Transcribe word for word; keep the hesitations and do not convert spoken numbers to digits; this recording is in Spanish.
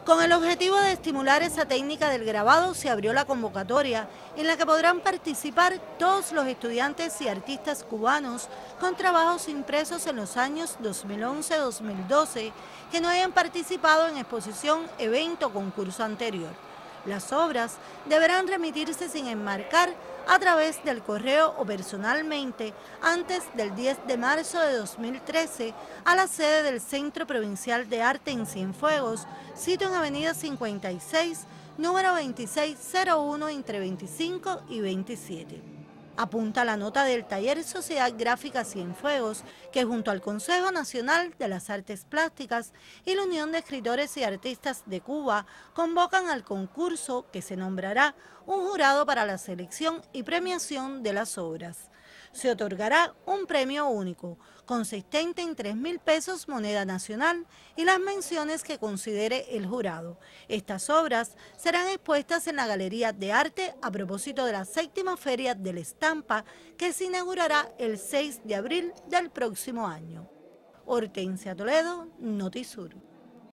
Con el objetivo de estimular esa técnica del grabado, se abrió la convocatoria en la que podrán participar todos los estudiantes y artistas cubanos con trabajos impresos en los años dos mil once a dos mil doce que no hayan participado en exposición, evento o concurso anterior. Las obras deberán remitirse sin enmarcar a través del correo o personalmente antes del diez de marzo de dos mil trece a la sede del Centro Provincial de Arte en Cienfuegos, sitio en Avenida cincuenta y seis, número veintiséis cero uno, entre veinticinco y veintisiete. Apunta la nota del Taller Sociedad Gráfica Cienfuegos, que junto al Consejo Nacional de las Artes Plásticas y la Unión de Escritores y Artistas de Cuba convocan al concurso que se nombrará un jurado para la selección y premiación de las obras. Se otorgará un premio único, consistente en tres mil pesos moneda nacional y las menciones que considere el jurado. Estas obras serán expuestas en la Galería de Arte a propósito de la séptima Feria de la Estampa, que se inaugurará el seis de abril del próximo año. Hortensia Toledo, Notisur.